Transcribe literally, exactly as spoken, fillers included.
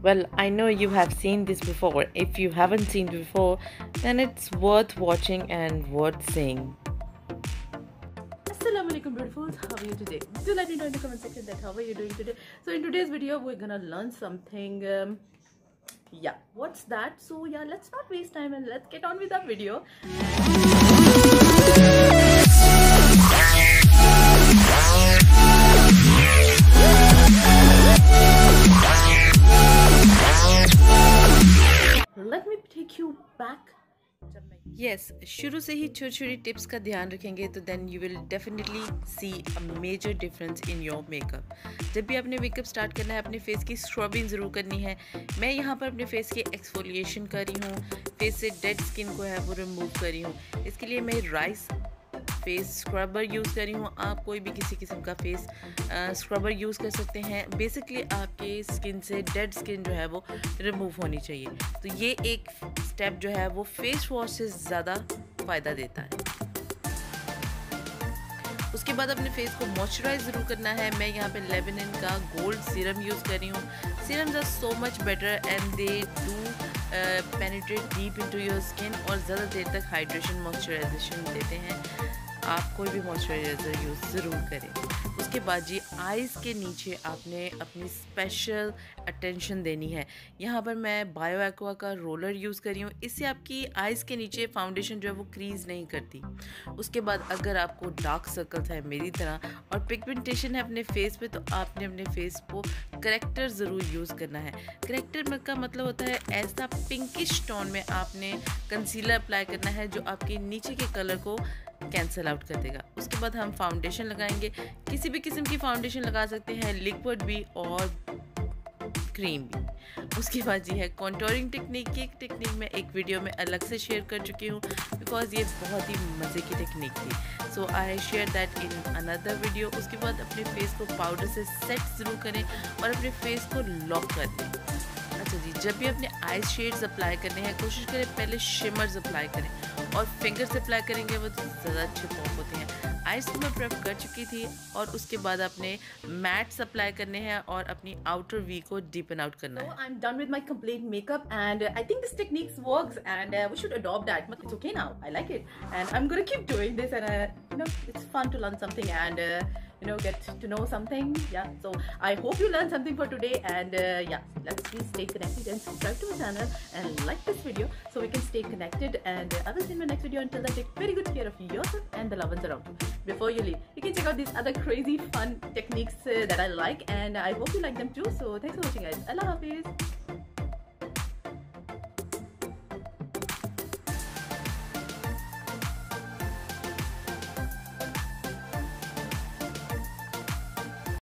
Well, I know you have seen this before. If you haven't seen before, then it's worth watching and worth seeing. Assalamu alaikum beautifuls, how are you today? Do let me know in the comment section that how are you doing today. So in today's video we're gonna learn something. Um, yeah, what's that? So yeah, let's not waste time and let's get on with our video. Let me take you back. Yes, शुरू से ही छोटी छोटी tips का ध्यान रखेंगे तो then you will definitely see a major difference in your makeup. जब भी आपने मेकअप स्टार्ट करना है अपने फेस की स्क्रबिंग ज़रूर करनी है। मैं यहाँ पर अपने फेस की एक्सफोलिएशन कर रही हूँ, फेस से डेड स्किन को है वो रिमूव कर रही हूँ। इसके लिए मैं राइस फेस स्क्रबर यूज़ कर रही हूँ। आप कोई भी किसी किस्म का फेस स्क्रबर यूज़ कर सकते हैं। बेसिकली आपके स्किन से डेड स्किन जो है वो रिमूव होनी चाहिए। तो ये एक स्टेप जो है वो फेस वॉश से ज़्यादा फ़ायदा देता है। उसके बाद अपने फेस को मॉइस्चराइज ज़रूर करना है। मैं यहाँ पे लेबनिन का गोल्ड सीरम यूज़ कर रही हूँ। Serums are so much better and they do penetrate deep into your skin और ज़्यादा देर तक हाइड्रेशन मॉइस्चराइजेशन देते हैं। आप कोई भी मॉइस्चराइज़र यूज़ ज़रूर करें। उसके बाद जी आइज़ के नीचे आपने अपनी स्पेशल अटेंशन देनी है। यहाँ पर मैं बायो एक्वा का रोलर यूज़ कर रही हूँ। इससे आपकी आइज़ के नीचे फाउंडेशन जो है वो क्रीज नहीं करती। उसके बाद अगर आपको डार्क सर्कल्स है मेरी तरह और पिगमेंटेशन है अपने फेस पे तो आपने अपने फेस को करेक्टर ज़रूर यूज़ करना है। करेक्टर का मतलब होता है ऐसा पिंकिश टोन में आपने कंसीलर अप्लाई करना है जो आपके नीचे के कलर को कैंसिल आउट कर देगा। उसके बाद हम फाउंडेशन लगाएंगे। किसी भी किस्म की फाउंडेशन लगा सकते हैं, लिक्विड भी और क्रीम भी। उसके बाद जी है कॉन्टोरिंग टेक्निक की टेक्निक मैं एक वीडियो में अलग से शेयर कर चुकी हूँ बिकॉज ये बहुत ही मज़े की टेक्निक थी। So I share that in another video. उसके बाद अपने फेस को पाउडर से सेट ज़रूर करें और अपने फेस को लॉक कर दें। अच्छा जी, जब भी अपने आइज शेड्स अप्लाई करने हैं कोशिश करें पहले शिमर्स अप्लाई करें और फिंगर से अप्लाई करेंगे वो तो ज़्यादा अच्छे पॉप होते हैं। आइज तो मैं प्रेफर कर चुकी थी और उसके बाद अपने मैट्स अप्लाई करने हैं और अपनी आउटर वी को डीपन आउट करना है। So I'm done with my complete makeup and uh, I think this technique works and uh, we should adopt that. But it's okay now. I like it and I'm gonna keep doing this and uh, you know it's fun to learn something and uh, you know get to know something. Yeah. So I hope you learned something for today and uh, yeah, let's please stay connected and subscribe to my channel and like this video so we can stay connected and uh, I will see you in my next video. Until then, take very good care of yourself and the loved ones around you. Before you leave, you can check out these other crazy fun techniques uh, that I like and I hope you like them too. So thanks for watching guys. Allah Hafiz.